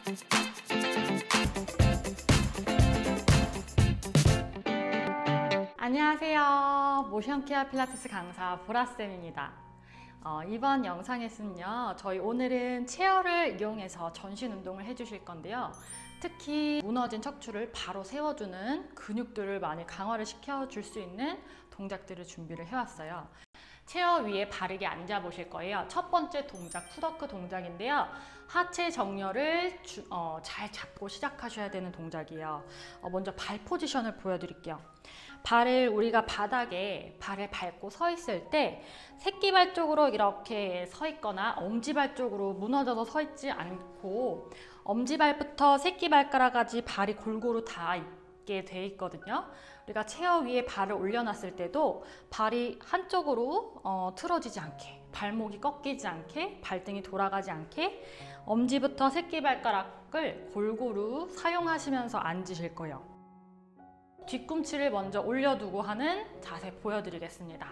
안녕하세요. 모션 케어 필라테스 강사 보라쌤입니다. 이번 영상에서는요, 저희 오늘은 체어를 이용해서 전신 운동을 해주실 건데요. 특히 무너진 척추를 바로 세워주는 근육들을 많이 강화를 시켜줄 수 있는 동작들을 준비를 해왔어요. 체어 위에 바르게 앉아 보실 거예요. 첫 번째 동작, 푸더크 동작인데요. 하체 정렬을 잘 잡고 시작하셔야 되는 동작이에요. 먼저 발 포지션을 보여드릴게요. 발을 우리가 바닥에 발을 밟고 서 있을 때 새끼발 쪽으로 이렇게 서 있거나 엄지발 쪽으로 무너져서 서 있지 않고 엄지발부터 새끼발가락까지 발이 골고루 다 있게 돼 있거든요. 우리가 체어 위에 발을 올려놨을 때도 발이 한쪽으로 틀어지지 않게, 발목이 꺾이지 않게, 발등이 돌아가지 않게 엄지부터 새끼발가락을 골고루 사용하시면서 앉으실 거예요. 뒤꿈치를 먼저 올려두고 하는 자세 보여드리겠습니다.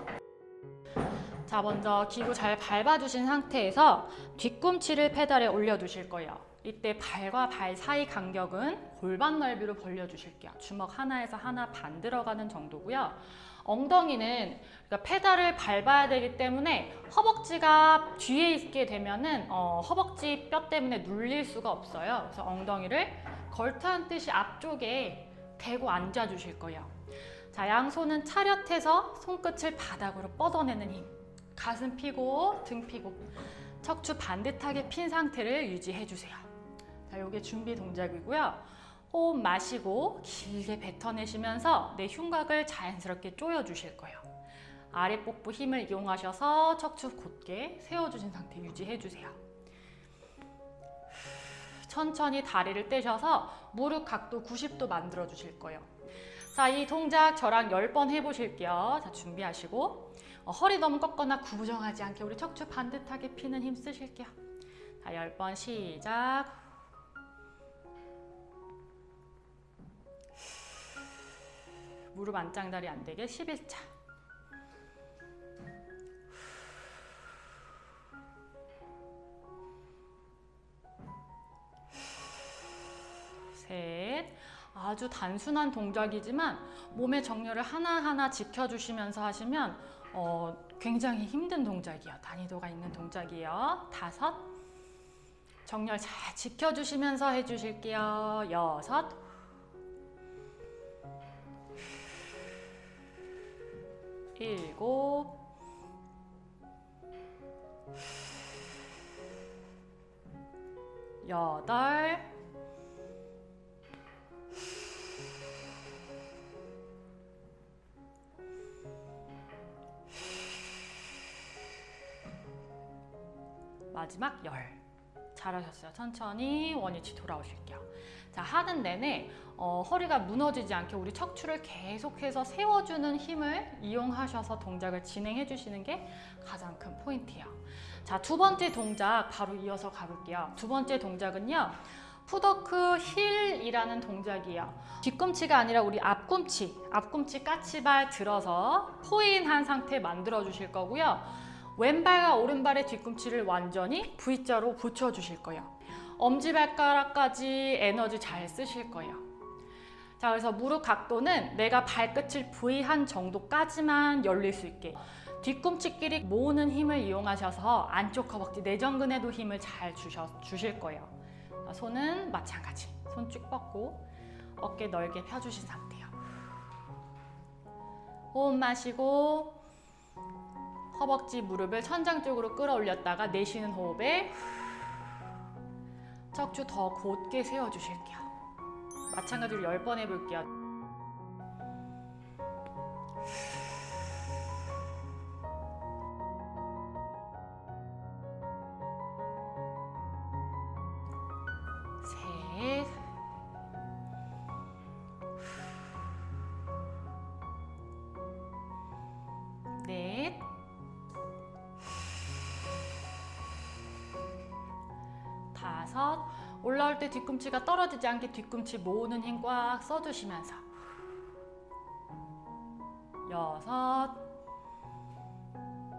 자, 먼저 기구 잘 밟아주신 상태에서 뒤꿈치를 페달에 올려두실 거예요. 이때 발과 발 사이 간격은 골반 넓이로 벌려주실게요. 주먹 하나에서 하나 반 들어가는 정도고요. 엉덩이는 그러니까 페달을 밟아야 되기 때문에 허벅지가 뒤에 있게 되면은 허벅지 뼈 때문에 눌릴 수가 없어요. 그래서 엉덩이를 걸터앉듯이 앞쪽에 대고 앉아주실 거예요. 자, 양손은 차렷해서 손끝을 바닥으로 뻗어내는 힘. 가슴 펴고 등 펴고 척추 반듯하게 핀 상태를 유지해주세요. 자, 이게 준비 동작이고요. 호흡 마시고 길게 뱉어내시면서 내 흉곽을 자연스럽게 조여주실 거예요. 아랫복부 힘을 이용하셔서 척추 곧게 세워주신 상태 유지해주세요. 천천히 다리를 떼셔서 무릎 각도 90도 만들어 주실 거예요. 자, 이 동작 저랑 10번 해보실게요. 자, 준비하시고 허리 너무 꺾거나 구부정하지 않게 우리 척추 반듯하게 피는 힘 쓰실게요. 자, 10번 시작. 무릎 안짱다리 안 되게 11차. 셋. 아주 단순한 동작이지만 몸의 정렬을 하나하나 지켜주시면서 하시면 굉장히 힘든 동작이에요. 난이도가 있는 동작이에요. 5. 정렬 잘 지켜주시면서 해주실게요. 6. 7. 8. 10. 잘하셨어요. 천천히 원위치 돌아오실게요. 자, 하는 내내 허리가 무너지지 않게 우리 척추를 계속해서 세워주는 힘을 이용하셔서 동작을 진행해 주시는 게 가장 큰 포인트예요. 자, 두 번째 동작 바로 이어서 가볼게요. 두 번째 동작은요, 푸더크 힐이라는 동작이에요. 뒤꿈치가 아니라 우리 앞꿈치 까치발 들어서 포인한 상태 만들어 주실 거고요. 왼발과 오른발의 뒤꿈치를 완전히 V자로 붙여주실 거예요. 엄지발가락까지 에너지 잘 쓰실 거예요. 자, 그래서 무릎 각도는 내가 발끝을 V한 정도까지만 열릴 수 있게 뒤꿈치끼리 모으는 힘을 이용하셔서 안쪽 허벅지 내전근에도 힘을 잘 주실 거예요. 자, 손은 마찬가지. 손 쭉 뻗고 어깨 넓게 펴주신 상태예요. 호흡 마시고 허벅지, 무릎을 천장 쪽으로 끌어올렸다가 내쉬는 호흡에 척추 더 곧게 세워주실게요. 마찬가지로 10번 해볼게요. 셋. 넷. 5. 올라올 때 뒤꿈치가 떨어지지 않게 뒤꿈치 모으는 힘 꽉 써주시면서 6.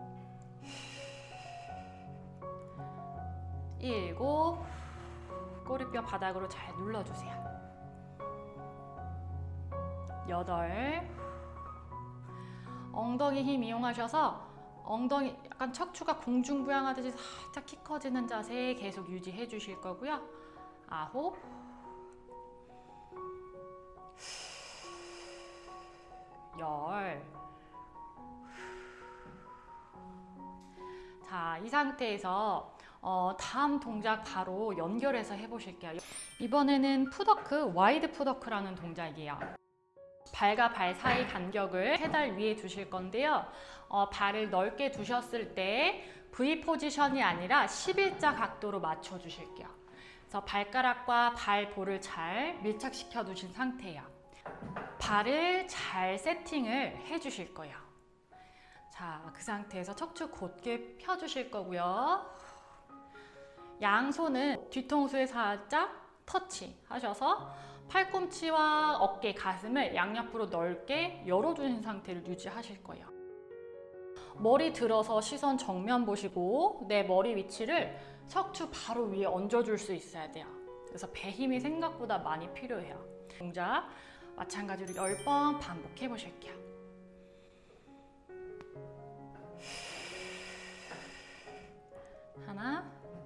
7. 허리뼈 바닥으로 잘 눌러주세요. 8. 엉덩이 힘 이용하셔서 엉덩이 약간 척추가 공중부양하듯이 살짝 키 커지는 자세 계속 유지해 주실 거고요. 9. 10. 자, 이 상태에서 다음 동작 바로 연결해서 해보실게요. 이번에는 풋워크, 와이드 풋워크라는 동작이에요. 발과 발 사이 간격을 페달 위에 두실 건데요. 발을 넓게 두셨을 때 V 포지션이 아니라 11자 각도로 맞춰 주실게요. 그래서 발가락과 발볼을 잘 밀착시켜 두신 상태예요. 발을 잘 세팅을 해 주실 거예요. 자, 그 상태에서 척추 곧게 펴 주실 거고요. 양손은 뒤통수에 살짝 터치 하셔서 팔꿈치와 어깨, 가슴을 양옆으로 넓게 열어주신 상태를 유지하실 거예요. 머리 들어서 시선 정면 보시고 내 머리 위치를 척추 바로 위에 얹어줄 수 있어야 돼요. 그래서 배 힘이 생각보다 많이 필요해요. 동작 마찬가지로 10번 반복해 보실게요. 하나,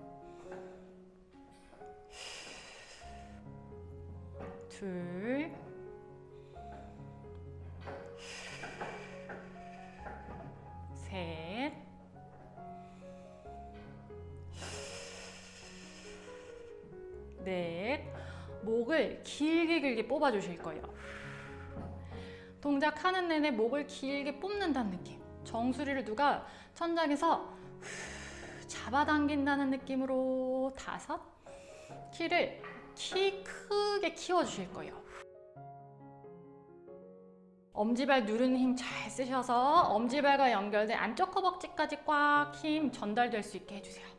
둘, 셋, 넷. 목을 길게 뽑아 주실 거예요. 동작하는 내내 목을 길게 뽑는다는 느낌. 정수리를 누가 천장에서 잡아당긴다는 느낌으로 5. 키를 크게 키워주실 거예요. 엄지발 누르는 힘 잘 쓰셔서 엄지발과 연결된 안쪽 허벅지까지 꽉 힘 전달될 수 있게 해주세요.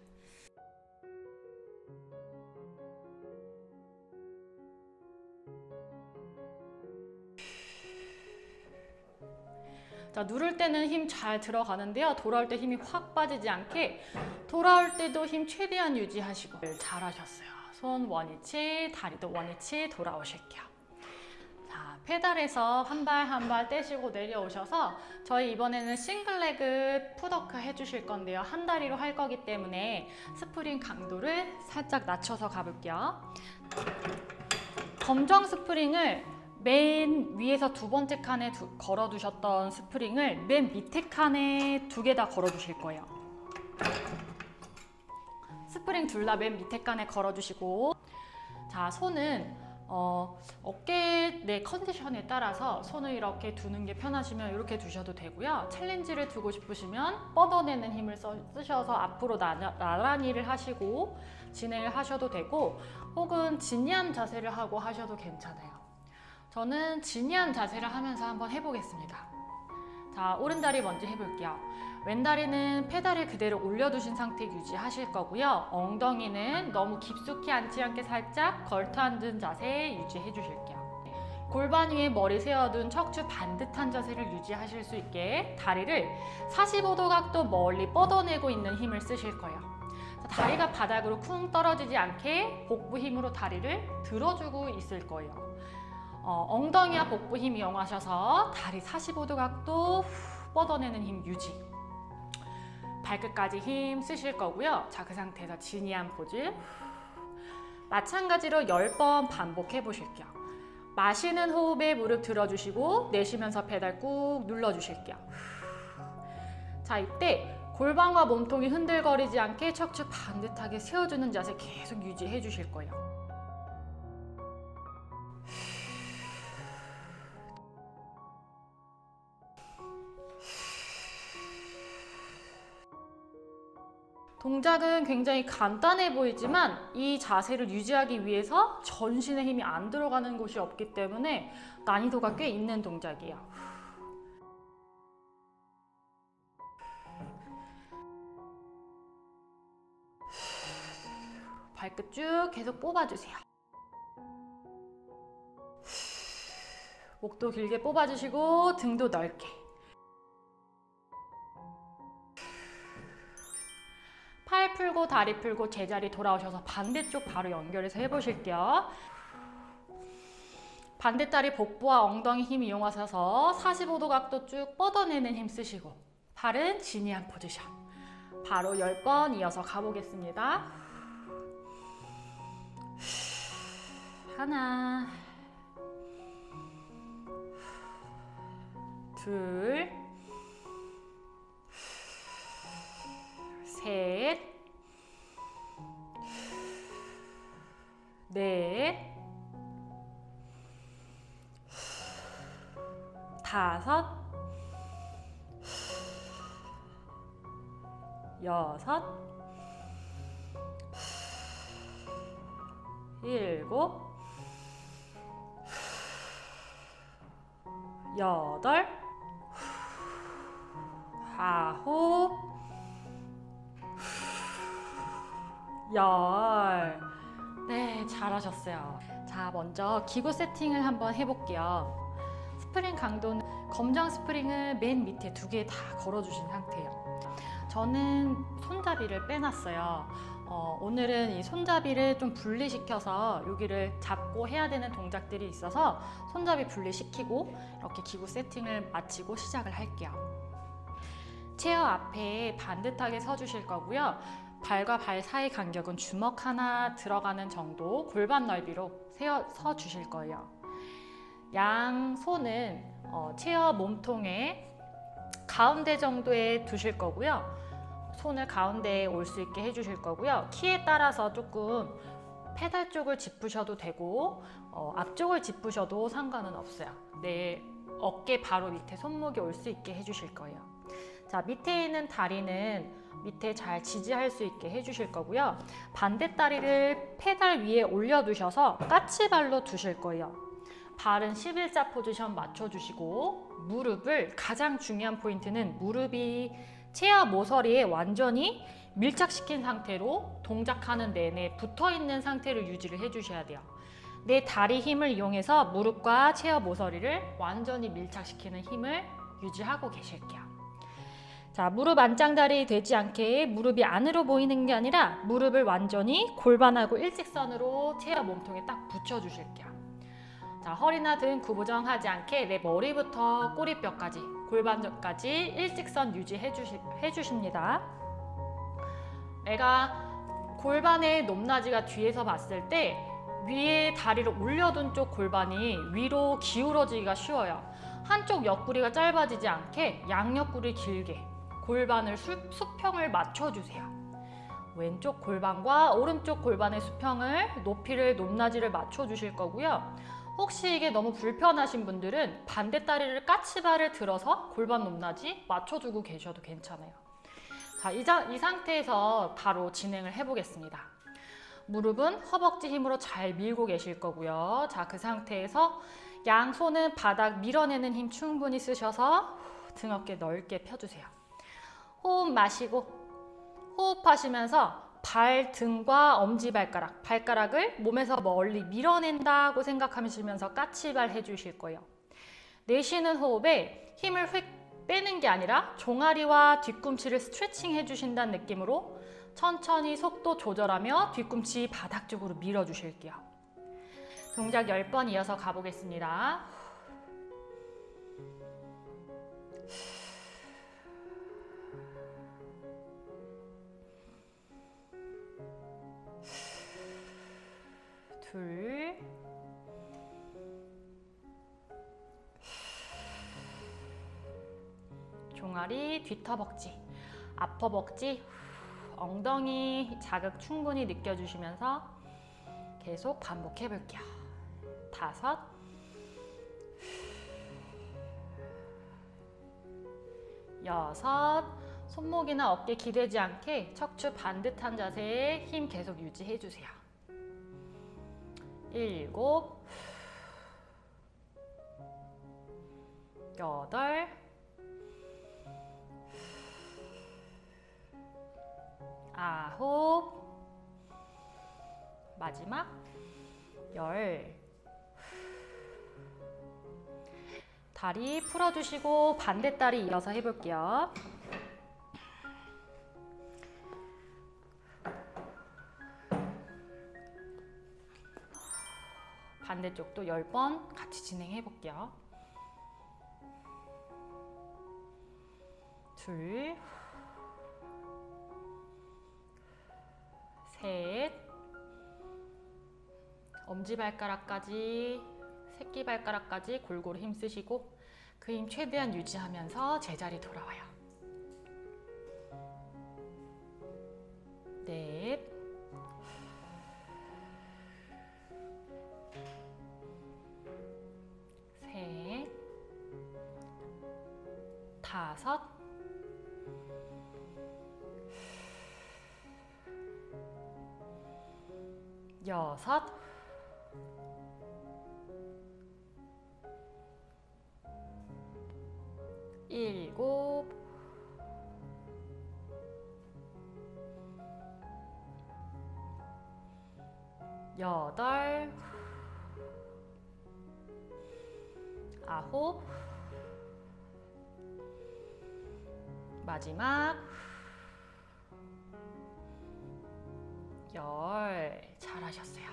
자, 누를 때는 힘 잘 들어가는데요. 돌아올 때 힘이 확 빠지지 않게 돌아올 때도 힘 최대한 유지하시고 잘하셨어요. 손 원위치, 다리도 원위치 돌아오실게요. 자, 페달에서 한 발 한 발 떼시고 내려오셔서 저희 이번에는 싱글레그 풋워크 해주실 건데요. 한 다리로 할 거기 때문에 스프링 강도를 살짝 낮춰서 가볼게요. 검정 스프링을 맨 위에서 2번째 칸에 걸어두셨던 스프링을 맨 밑에 칸에 2개 다 걸어두실 거예요. 스프링 둘 다 맨 밑에 칸에 걸어주시고, 자, 손은 어깨 내 컨디션에 따라서 손을 이렇게 두는 게 편하시면 이렇게 두셔도 되고요. 챌린지를 두고 싶으시면 뻗어내는 힘을 쓰셔서 앞으로 나란히를 하시고 진행을 하셔도 되고, 혹은 진이한 자세를 하고 하셔도 괜찮아요. 저는 진이한 자세를 하면서 한번 해보겠습니다. 자, 오른다리 먼저 해볼게요. 왼다리는 페달을 그대로 올려두신 상태 유지하실 거고요. 엉덩이는 너무 깊숙이 앉지 않게 살짝 걸터 앉은 자세 유지해 주실게요. 골반 위에 머리 세워둔 척추 반듯한 자세를 유지하실 수 있게 다리를 45도 각도 멀리 뻗어내고 있는 힘을 쓰실 거예요. 자, 다리가 바닥으로 쿵 떨어지지 않게 복부 힘으로 다리를 들어주고 있을 거예요. 엉덩이와 복부 힘 이용하셔서 다리 45도 각도 뻗어내는 힘 유지. 발끝까지 힘 쓰실 거고요. 자, 그 상태에서 진이한 포즈. 마찬가지로 10번 반복해 보실게요. 마시는 호흡에 무릎 들어주시고 내쉬면서 페달 꾹 눌러주실게요. 자, 이때 골반과 몸통이 흔들거리지 않게 척추 반듯하게 세워주는 자세 계속 유지해 주실 거예요. 동작은 굉장히 간단해 보이지만 이 자세를 유지하기 위해서 전신에 힘이 안 들어가는 곳이 없기 때문에 난이도가 꽤 있는 동작이에요. 발끝 쭉 계속 뽑아주세요. 목도 길게 뽑아주시고 등도 넓게. 팔 풀고 다리 풀고 제자리 돌아오셔서 반대쪽 바로 연결해서 해보실게요. 반대다리 복부와 엉덩이 힘 이용하셔서 45도 각도 쭉 뻗어내는 힘 쓰시고 팔은 지니한 포지션. 바로 10번 이어서 가보겠습니다. 하나, 둘, 셋, 넷, 다섯, 여섯, 일곱, 여덟, 아홉, 열. 네, 잘하셨어요. 자, 먼저 기구 세팅을 한번 해볼게요. 스프링 강도는 검정 스프링을 맨 밑에 2개 다 걸어주신 상태예요. 저는 손잡이를 빼놨어요. 오늘은 이 손잡이를 좀 분리시켜서 여기를 잡고 해야 되는 동작들이 있어서 손잡이 분리시키고 이렇게 기구 세팅을 마치고 시작을 할게요. 체어 앞에 반듯하게 서주실 거고요. 발과 발 사이 간격은 주먹 하나 들어가는 정도 골반 넓이로 서 주실 거예요. 양 손은 체어 몸통에 가운데 정도에 두실 거고요. 손을 가운데에 올 수 있게 해주실 거고요. 키에 따라서 조금 페달 쪽을 짚으셔도 되고 앞쪽을 짚으셔도 상관은 없어요. 내 어깨 바로 밑에 손목이 올 수 있게 해주실 거예요. 자, 밑에 있는 다리는 밑에 잘 지지할 수 있게 해주실 거고요. 반대 다리를 페달 위에 올려두셔서 까치발로 두실 거예요. 발은 11자 포지션 맞춰주시고 무릎을, 가장 중요한 포인트는 무릎이 체어 모서리에 완전히 밀착시킨 상태로 동작하는 내내 붙어있는 상태를 유지를 해주셔야 돼요. 내 다리 힘을 이용해서 무릎과 체어 모서리를 완전히 밀착시키는 힘을 유지하고 계실게요. 자, 무릎 안짱다리 되지 않게 무릎이 안으로 보이는 게 아니라 무릎을 완전히 골반하고 일직선으로 체어 몸통에 딱 붙여주실게요. 자, 허리나 등 구부정하지 않게 내 머리부터 꼬리뼈까지, 골반까지 일직선 유지해 주십니다. 내가 골반의 높낮이가 뒤에서 봤을 때 위에 다리를 올려둔 쪽 골반이 위로 기울어지기가 쉬워요. 한쪽 옆구리가 짧아지지 않게 양옆구리 길게 골반을 수평을 맞춰주세요. 왼쪽 골반과 오른쪽 골반의 수평을 높이를 높낮이를 맞춰주실 거고요. 혹시 이게 너무 불편하신 분들은 반대 다리를 까치발을 들어서 골반 높낮이 맞춰주고 계셔도 괜찮아요. 자, 이 상태에서 바로 진행을 해보겠습니다. 무릎은 허벅지 힘으로 잘 밀고 계실 거고요. 자, 그 상태에서 양손은 바닥 밀어내는 힘 충분히 쓰셔서 등 어깨 넓게 펴주세요. 호흡 마시고 호흡하시면서 발, 등과 엄지발가락, 발가락을 몸에서 멀리 밀어낸다고 생각하시면서 까치발 해주실 거예요. 내쉬는 호흡에 힘을 휙 빼는 게 아니라 종아리와 뒤꿈치를 스트레칭 해주신다는 느낌으로 천천히 속도 조절하며 뒤꿈치 바닥 쪽으로 밀어주실게요. 동작 10번 이어서 가보겠습니다. 둘, 종아리, 뒤터벅지, 앞허벅지, 엉덩이 자극 충분히 느껴주시면서 계속 반복해 볼게요. 5, 6, 손목이나 어깨 기대지 않게 척추 반듯한 자세에 힘 계속 유지해 주세요. 7, 8, 9, 마지막 10. 다리 풀어주시고 반대다리 이어서 해볼게요. 반대쪽도 10번 같이 진행해 볼게요. 둘, 셋, 엄지발가락까지, 새끼발가락까지 골고루 힘쓰시고 그 힘 최대한 유지하면서 제자리 돌아와요. 넷, 셋, 다섯, 여섯, 일곱, 여덟, 아홉, 마지막 열. 잘하셨어요.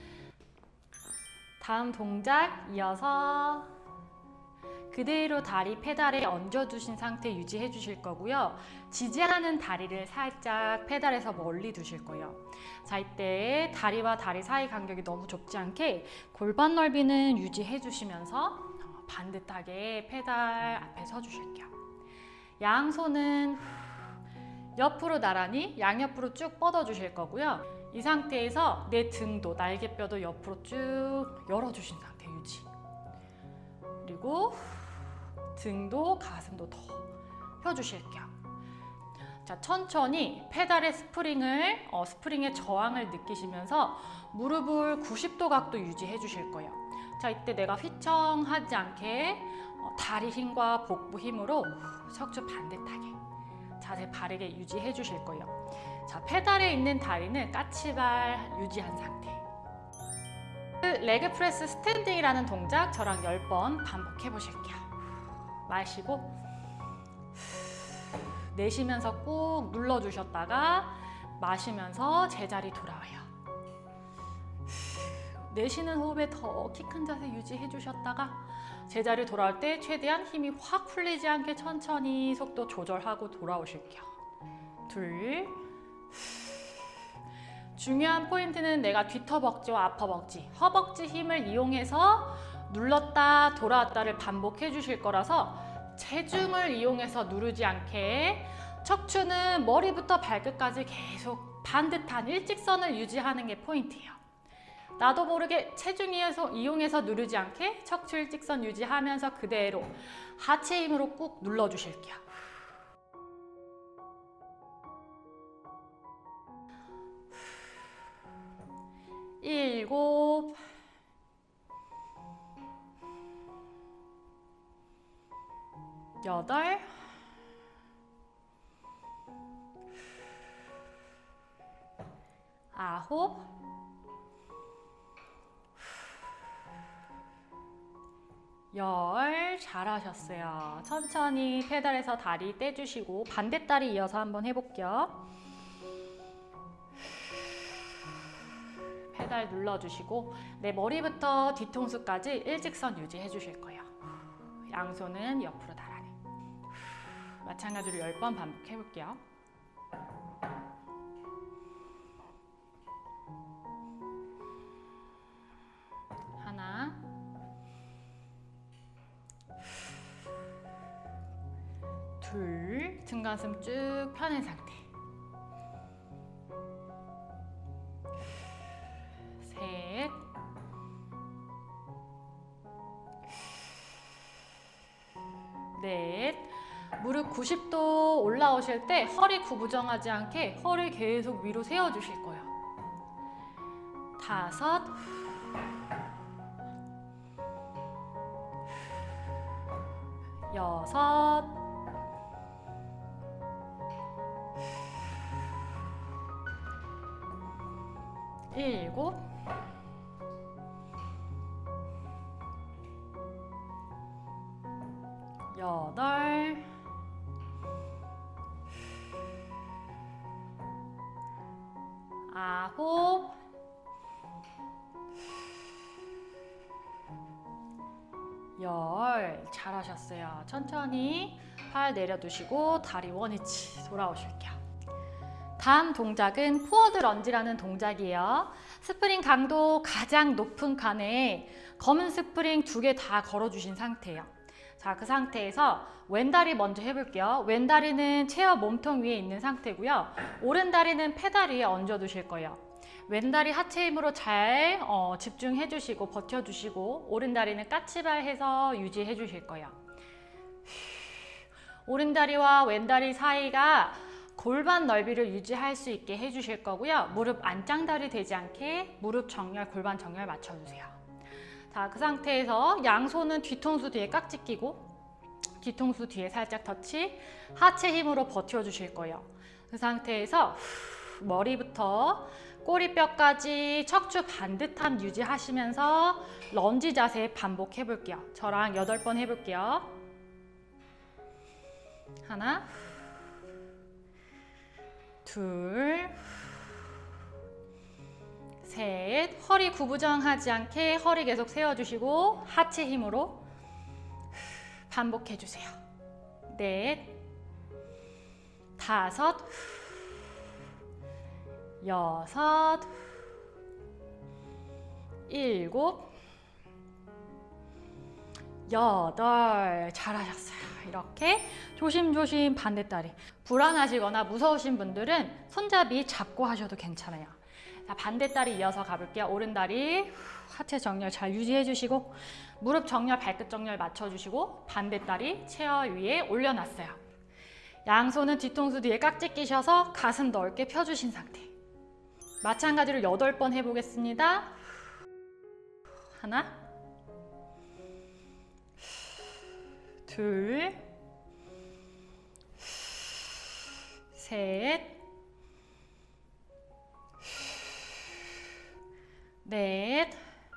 다음 동작 이어서 그대로 다리 페달에 얹어두신 상태 유지해 주실 거고요. 지지하는 다리를 살짝 페달에서 멀리 두실 거예요. 자, 이때 다리와 다리 사이 간격이 너무 좁지 않게 골반 넓이는 유지해 주시면서 반듯하게 페달 앞에 서 주실게요. 양손은 옆으로 나란히 양옆으로 쭉 뻗어 주실 거고요. 이 상태에서 내 등도 날개뼈도 옆으로 쭉 열어주신 상태 유지. 그리고 등도 가슴도 더 펴주실게요. 자, 천천히 페달의 스프링의 저항을 느끼시면서 무릎을 90도 각도 유지해 주실 거예요. 자, 이때 내가 휘청하지 않게 다리 힘과 복부 힘으로 척추 반듯하게 자세 바르게 유지해 주실 거예요. 자, 페달에 있는 다리는 까치발 유지한 상태. 레그 프레스 스탠딩이라는 동작 저랑 10번 반복해 보실게요. 마시고 내쉬면서 꾹 눌러주셨다가 마시면서 제자리 돌아와요. 내쉬는 호흡에 더 키 큰 자세 유지해 주셨다가 제자리 돌아올 때 최대한 힘이 확 풀리지 않게 천천히 속도 조절하고 돌아오실게요. 둘. 중요한 포인트는 내가 뒤터벅지와 앞허벅지, 허벅지 힘을 이용해서 눌렀다 돌아왔다를 반복해 주실 거라서 체중을 이용해서 누르지 않게 척추는 머리부터 발끝까지 계속 반듯한 일직선을 유지하는 게 포인트예요. 나도 모르게 체중 이용해서 누르지 않게 척추 일직선 유지하면서 그대로 하체 힘으로 꾹 눌러주실게요. 일곱, 여덟, 아홉, 열. 잘하셨어요. 천천히 페달에서 다리 떼주시고 반대다리 이어서 한번 해볼게요. 페달 눌러주시고 내 머리부터 뒤통수까지 일직선 유지해 주실 거예요. 양손은 옆으로 나란히. 마찬가지로 10번 반복해 볼게요. 하나, 둘, 등가슴 쭉 펴는 상태. 셋, 넷. 무릎 90도 올라오실 때 허리 구부정하지 않게 허리 계속 위로 세워주실 거예요. 다섯, 여섯, 일곱, 여덟, 아홉, 열. 잘하셨어요. 천천히 팔 내려두시고 다리 원위치 돌아오실게요. 다음 동작은 포워드 런지라는 동작이에요. 스프링 강도 가장 높은 칸에 검은 스프링 2개 다 걸어주신 상태예요. 자, 그 상태에서 왼다리 먼저 해볼게요. 왼다리는 체어 몸통 위에 있는 상태고요. 오른다리는 페달 위에 얹어두실 거예요. 왼다리 하체 힘으로 잘 집중해 주시고 버텨 주시고, 오른다리는 까치발 해서 유지해 주실 거예요. 오른다리와 왼다리 사이가 골반 넓이를 유지할 수 있게 해주실 거고요. 무릎 안짱다리 되지 않게 무릎 정렬, 골반 정렬 맞춰주세요. 자, 그 상태에서 양손은 뒤통수 뒤에 깍지 끼고 뒤통수 뒤에 살짝 터치, 하체 힘으로 버텨주실 거예요. 그 상태에서 머리부터 꼬리뼈까지 척추 반듯함 유지하시면서 런지 자세 반복해 볼게요. 저랑 8번 해볼게요. 하나, 둘, 셋. 허리 구부정하지 않게 허리 계속 세워주시고 하체 힘으로 반복해주세요. 넷, 다섯, 여섯, 일곱, 여덟. 잘하셨어요. 이렇게 조심조심 반대다리. 불안하시거나 무서우신 분들은 손잡이 잡고 하셔도 괜찮아요. 자, 반대다리 이어서 가볼게요. 오른다리 하체 정렬 잘 유지해 주시고 무릎 정렬, 발끝 정렬 맞춰주시고 반대다리 체어 위에 올려놨어요. 양손은 뒤통수 뒤에 깍지 끼셔서 가슴 넓게 펴주신 상태. 마찬가지로 8번 해보겠습니다. 하나, 둘, 셋, 넷,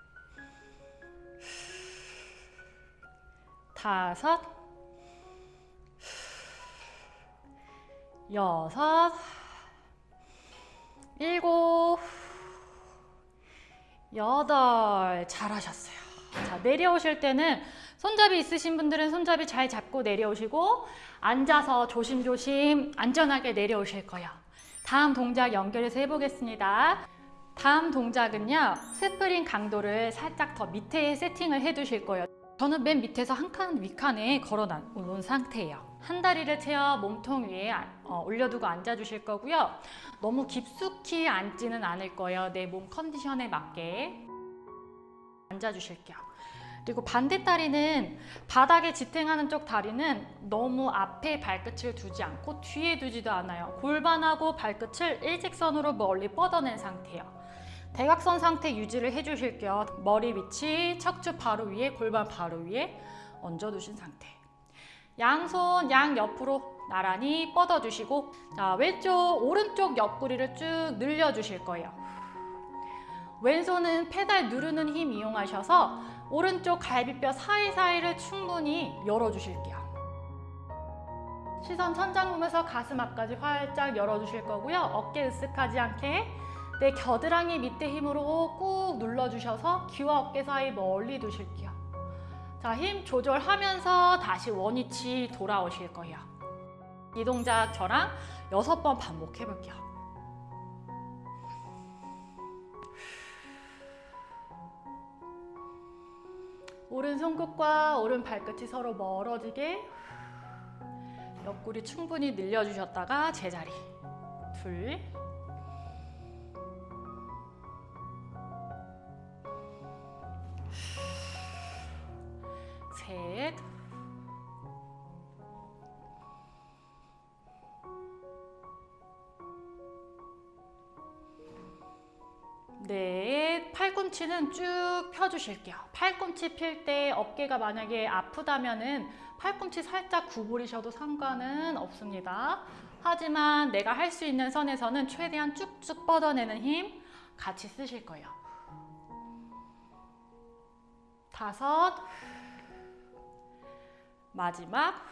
다섯, 여섯, 일곱, 여덟. 잘하셨어요. 자, 내려오실 때는 손잡이 있으신 분들은 손잡이 잘 잡고 내려오시고 앉아서 조심조심 안전하게 내려오실 거예요. 다음 동작 연결해서 해보겠습니다. 다음 동작은요, 스프링 강도를 살짝 더 밑에 세팅을 해 두실 거예요. 저는 맨 밑에서 한 칸 윗칸에 걸어 놓은 상태예요. 한 다리를 채워 몸통 위에 올려두고 앉아주실 거고요. 너무 깊숙이 앉지는 않을 거예요. 내 몸 컨디션에 맞게 앉아주실게요. 그리고 반대 다리는 바닥에 지탱하는 쪽 다리는 너무 앞에 발끝을 두지 않고 뒤에 두지도 않아요. 골반하고 발끝을 일직선으로 멀리 뻗어낸 상태예요. 대각선 상태 유지를 해주실게요. 머리 위치, 척추 바로 위에, 골반 바로 위에 얹어두신 상태. 양손 양옆으로 나란히 뻗어주시고, 자, 오른쪽 옆구리를 쭉 늘려주실 거예요. 왼손은 페달 누르는 힘 이용하셔서 오른쪽 갈비뼈 사이사이를 충분히 열어주실게요. 시선 천장 보면서 가슴 앞까지 활짝 열어주실 거고요. 어깨 으쓱하지 않게 내 겨드랑이 밑에 힘으로 꾹 눌러주셔서 귀와 어깨 사이 멀리 두실게요. 자, 힘 조절하면서 다시 원위치 돌아오실 거예요. 이 동작 저랑 6번 반복해 볼게요. 오른 손끝과 오른 발끝이 서로 멀어지게 옆구리 충분히 늘려주셨다가 제자리. 둘, 셋, 넷. 팔꿈치는 쭉 펴주실게요. 팔꿈치 필 때 어깨가 만약에 아프다면은 팔꿈치 살짝 구부리셔도 상관은 없습니다. 하지만 내가 할 수 있는 선에서는 최대한 쭉쭉 뻗어내는 힘 같이 쓰실 거예요. 다섯, 마지막,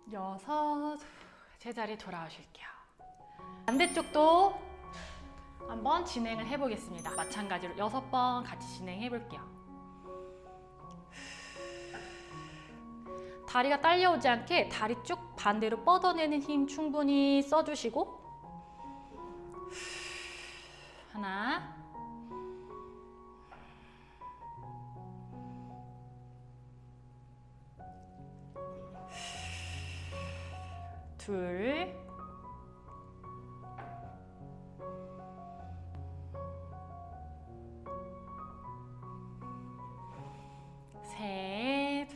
여섯. 제자리 돌아오실게요. 반대쪽도 한번 진행을 해보겠습니다. 마찬가지로 6번 같이 진행해 볼게요. 다리가 딸려오지 않게 다리 쭉 반대로 뻗어내는 힘 충분히 써주시고, 하나, 둘, 셋,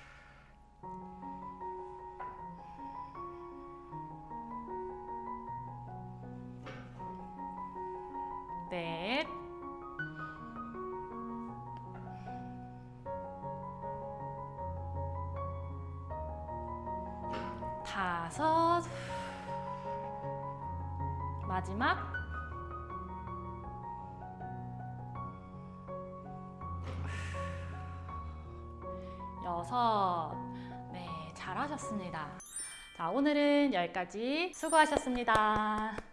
넷, 다섯, 마지막 여섯. 네, 잘하셨습니다. 자, 오늘은 여기까지. 수고하셨습니다.